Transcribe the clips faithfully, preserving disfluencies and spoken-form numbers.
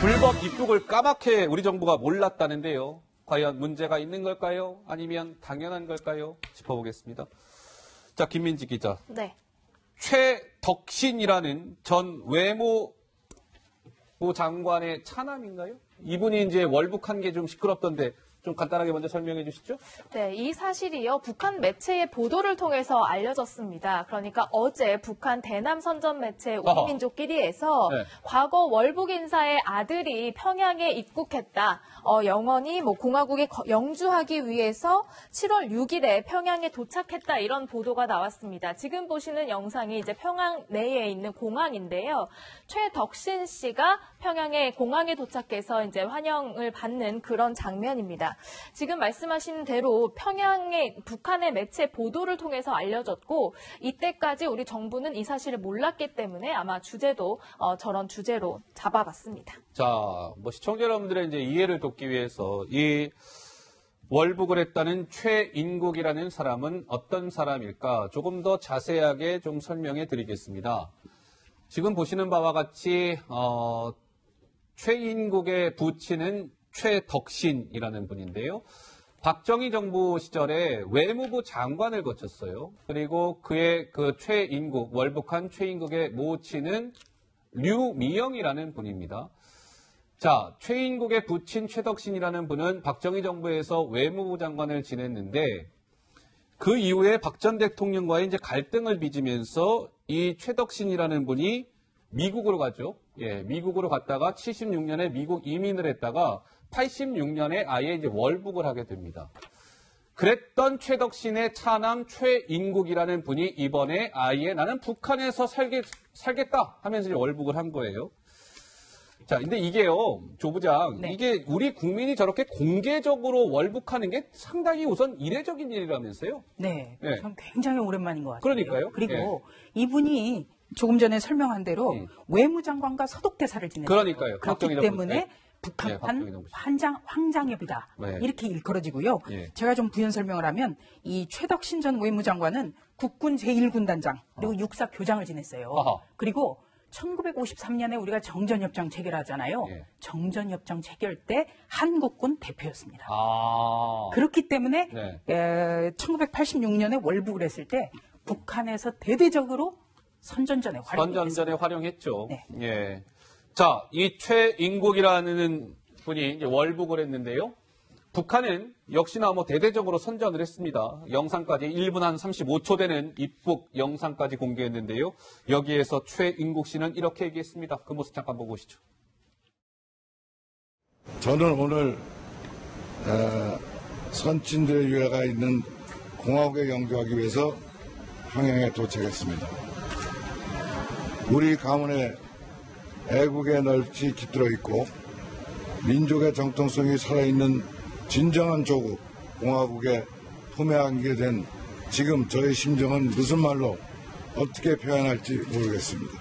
불법 입국을 까맣게 우리 정부가 몰랐다는데요. 과연 문제가 있는 걸까요? 아니면 당연한 걸까요? 짚어보겠습니다. 자, 김민지 기자. 네. 최덕신이라는 전 외무부 장관의 차남인가요? 이분이 이제 월북한 게 좀 시끄럽던데 좀 간단하게 먼저 설명해 주시죠. 네, 이 사실이요. 북한 매체의 보도를 통해서 알려졌습니다. 그러니까 어제 북한 대남 선전 매체 우리민족끼리에서 네. 과거 월북 인사의 아들이 평양에 입국했다. 어, 영원히 뭐 공화국에 영주하기 위해서 칠월 육일에 평양에 도착했다. 이런 보도가 나왔습니다. 지금 보시는 영상이 이제 평양 내에 있는 공항인데요. 최덕신 씨가 평양에 공항에 도착해서 이제 환영을 받는 그런 장면입니다. 지금 말씀하신 대로 평양의 북한의 매체 보도를 통해서 알려졌고 이때까지 우리 정부는 이 사실을 몰랐기 때문에 아마 주제도 어, 저런 주제로 잡아봤습니다. 자, 뭐 시청자 여러분들의 이제 이해를 돕기 위해서 이 월북을 했다는 최인국이라는 사람은 어떤 사람일까 조금 더 자세하게 좀 설명해 드리겠습니다. 지금 보시는 바와 같이 어, 최인국의 부친은 최덕신이라는 분인데요. 박정희 정부 시절에 외무부 장관을 거쳤어요. 그리고 그의 그 최인국, 월북한 최인국의 모친은 류미영이라는 분입니다. 자, 최인국의 부친 최덕신이라는 분은 박정희 정부에서 외무부 장관을 지냈는데 그 이후에 박 전 대통령과의 이제 갈등을 빚으면서 이 최덕신이라는 분이 미국으로 가죠. 예, 미국으로 갔다가 칠십육 년에 미국 이민을 했다가 팔십육 년에 아예 이제 월북을 하게 됩니다. 그랬던 최덕신의 차남 최인국이라는 분이 이번에 아예 나는 북한에서 살게, 살겠다 하면서 이제 월북을 한 거예요. 자, 근데 이게요, 조 부장, 네. 이게 우리 국민이 저렇게 공개적으로 월북하는 게 상당히 우선 이례적인 일이라면서요? 네, 네. 전 굉장히 오랜만인 것 같아요. 그러니까요. 그리고 네. 이분이 조금 전에 설명한 대로 음. 외무장관과 서독대사를 지냈어요. 그러니까요. 그렇기 박정희 때문에 정부. 북한판 네, 박정희 정부. 환장, 황장엽이다. 네. 이렇게 일컬어지고요. 네. 제가 좀 부연 설명을 하면 이 최덕신 전 외무장관은 국군 제일 군단장 그리고 아. 육사 교장을 지냈어요. 아하. 그리고 천구백오십삼 년에 우리가 정전협정 체결하잖아요. 예. 정전협정 체결 때 한국군 대표였습니다. 아. 그렇기 때문에 네. 에, 천구백팔십육 년에 월북을 했을 때 북한에서 대대적으로 선전전에 활용했습니다. 선전전에 활용했죠. 네. 예. 자, 이 최인국이라는 분이 이제 월북을 했는데요. 북한은 역시나 뭐 대대적으로 선전을 했습니다. 영상까지 일 분 한 삼십오 초 되는 입국 영상까지 공개했는데요. 여기에서 최인국 씨는 이렇게 얘기했습니다. 그 모습 잠깐 보고 오시죠. 저는 오늘 어, 선친들의 유해가 있는 공화국에 영주하기 위해서 평양에 도착했습니다. 우리 가문에 애국에 넓이 깃들어 있고 민족의 정통성이 살아있는 진정한 조국 공화국에 품에안게 된 지금 저의 심정은 무슨 말로 어떻게 표현할지 모르겠습니다.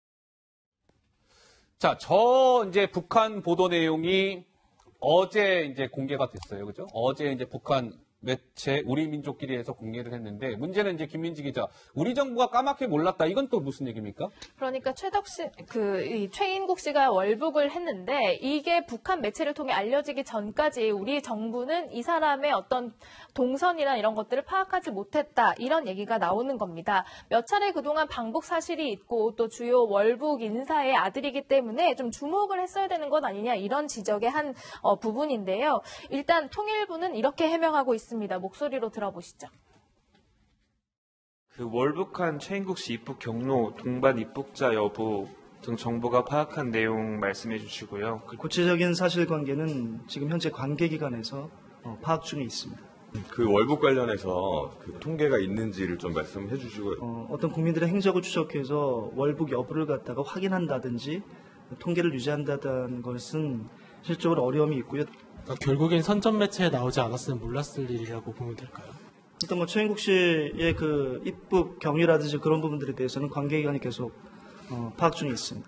자, 저 이제 북한 보도 내용이 어제 이제 공개가 됐어요. 그죠? 어제 이제 북한 매체 우리 민족끼리에서 공개를 했는데 문제는 이제 김민지 기자, 우리 정부가 까맣게 몰랐다. 이건 또 무슨 얘기입니까? 그러니까 최덕신, 그, 이 최인국 씨가 월북을 했는데 이게 북한 매체를 통해 알려지기 전까지 우리 정부는 이 사람의 어떤 동선이나 이런 것들을 파악하지 못했다. 이런 얘기가 나오는 겁니다. 몇 차례 그동안 방북 사실이 있고 또 주요 월북 인사의 아들이기 때문에 좀 주목을 했어야 되는 것 아니냐. 이런 지적의 한 어, 부분인데요. 일단 통일부는 이렇게 해명하고 있습니다. 목소리로 들어보시죠. 그 월북한 최인국 씨 입국 경로, 동반 입국자 여부 등 정부가 파악한 내용 말씀해 주시고요. 구체적인 사실관계는 지금 현재 관계기관에서 파악 중에 있습니다. 그 월북 관련해서 그 통계가 있는지를 좀 말씀해 주시고요. 어, 어떤 국민들의 행적을 추적해서 월북 여부를 갖다가 확인한다든지 통계를 유지한다는 것은 실적으로 어려움이 있고요. 그러니까 결국엔 선전 매체에 나오지 않았으면 몰랐을 일이라고 보면 될까요? 일단 뭐 최인국 씨의 그 입국 경위라든지 그런 부분들에 대해서는 관계기관이 계속 어, 파악 중에 있습니다.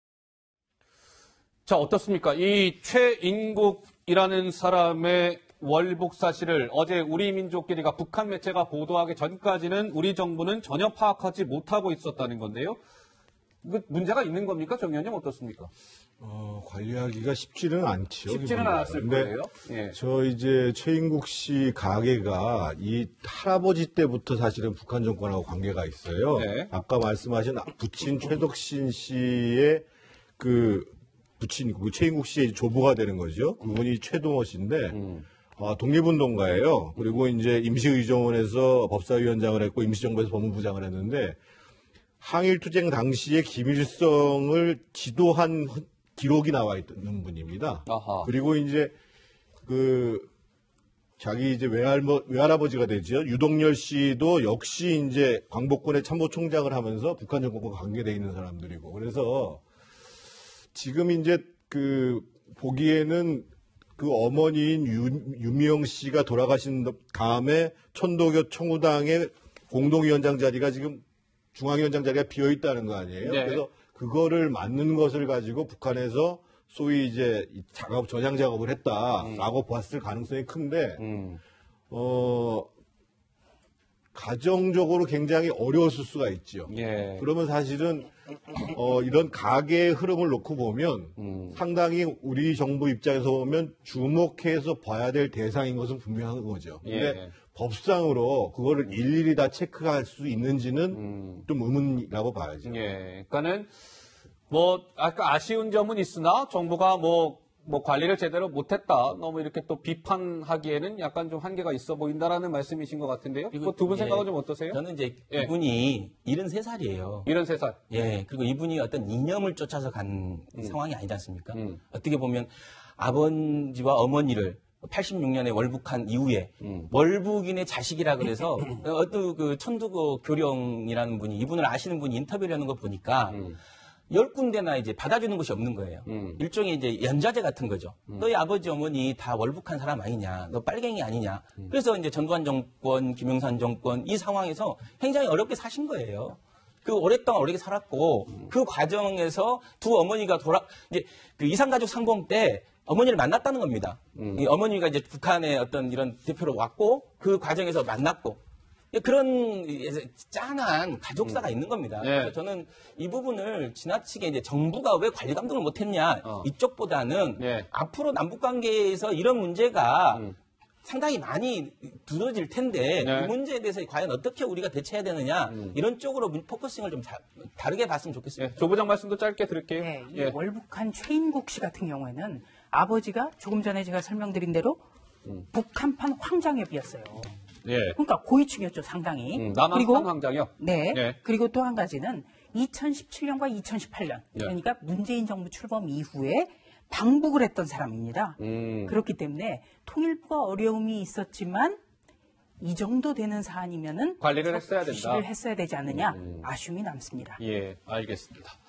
자, 어떻습니까? 이 최인국이라는 사람의 월북 사실을 어제 우리 민족끼리가 북한 매체가 보도하기 전까지는 우리 정부는 전혀 파악하지 못하고 있었다는 건데요. 그 문제가 있는 겁니까? 정 의원님 어떻습니까? 어, 관리하기가 쉽지는 않죠. 쉽지는 기본적으로. 않았을 근데 거예요. 예. 저 이제 최인국 씨 가게가 이 할아버지 때부터 사실은 북한 정권하고 관계가 있어요. 네. 아까 말씀하신 부친 최덕신 씨의 그 부친 그 최인국 씨의 조부가 되는 거죠. 그분이 최동호 씨인데 음. 아, 독립운동가예요. 그리고 이제 임시의정원에서 법사위원장을 했고 임시정부에서 법무부장을 했는데 항일투쟁 당시에 김일성을 지도한 기록이 나와 있는 분입니다. 아하. 그리고 이제 그 자기 이제 외할머, 외할아버지가 되죠. 유동열 씨도 역시 이제 광복군의 참모총장을 하면서 북한 정권과 관계돼 있는 사람들이고 그래서 지금 이제 그 보기에는 그 어머니인 유, 유미영 씨가 돌아가신 다음에 천도교 청우당의 공동위원장 자리가 지금 중앙위원장 자리가 비어 있다는 거 아니에요? 네. 그래서 그거를 맞는 것을 가지고 북한에서 소위 이제 이 작업 저장 작업을 했다라고 음. 봤을 가능성이 큰데 음. 어 가정적으로 굉장히 어려웠을 수가 있죠. 예. 그러면 사실은 어, 이런 가계의 흐름을 놓고 보면 음. 상당히 우리 정부 입장에서 보면 주목해서 봐야 될 대상인 것은 분명한 거죠. 근데 예. 법상으로 그거를 일일이 다 체크할 수 있는지는 음. 좀 의문이라고 봐야죠. 예. 그러니까는 뭐 아까 아쉬운 점은 있으나 정부가 뭐 뭐 관리를 제대로 못했다. 너무 이렇게 또 비판하기에는 약간 좀 한계가 있어 보인다라는 말씀이신 것 같은데요. 그리고 두 분 예, 생각은 좀 어떠세요? 저는 이제 예. 이분이 일흔세 살이에요. 일흔세 살. 예. 그리고 이분이 어떤 이념을 쫓아서 간 상황이 아니지 않습니까? 음. 어떻게 보면 아버지와 어머니를 팔십육 년에 월북한 이후에 음. 월북인의 자식이라 그래서 어떤 그 천두고 교령이라는 분이 이분을 아시는 분이 인터뷰를 하는 거 보니까 음. 열 군데나 이제 받아주는 곳이 없는 거예요. 음. 일종의 이제 연좌제 같은 거죠. 너희 아버지 어머니 다 월북한 사람 아니냐, 너 빨갱이 아니냐. 음. 그래서 이제 전두환 정권, 김영삼 정권 이 상황에서 굉장히 어렵게 사신 거예요. 그 오랫동안 어렵게 살았고 음. 그 과정에서 두 어머니가 돌아 이제 그 이산가족 상봉 때 어머니를 만났다는 겁니다. 음. 이 어머니가 이제 북한의 어떤 이런 대표로 왔고 그 과정에서 만났고 그런 짠한 가족사가 있는 겁니다. 네. 그래서 저는 이 부분을 지나치게 이제 정부가 왜 관리 감독을 못했냐 어. 이쪽보다는 네. 앞으로 남북 관계에서 이런 문제가 음. 상당히 많이 두드러질 텐데 네. 이 문제에 대해서 과연 어떻게 우리가 대처해야 되느냐 음. 이런 쪽으로 포커싱을 좀 다, 다르게 봤으면 좋겠습니다. 예. 조 부장 말씀도 짧게 드릴게요. 네, 이 예. 월북한 최인국 씨 같은 경우에는 아버지가 조금 전에 제가 설명드린 대로 음. 북한판 황장엽이었어요. 예. 그러니까 고위층이었죠, 상당히. 음, 남한판 황장엽. 네. 네. 그리고 또 한 가지는 이천십칠 년과 이천십팔 년, 네. 그러니까 문재인 정부 출범 이후에 방북을 했던 사람입니다. 음. 그렇기 때문에 통일부가 어려움이 있었지만 이 정도 되는 사안이면은 관리를 했어야 된다. 지시를 했어야 되지 않느냐 음. 아쉬움이 남습니다. 예, 알겠습니다.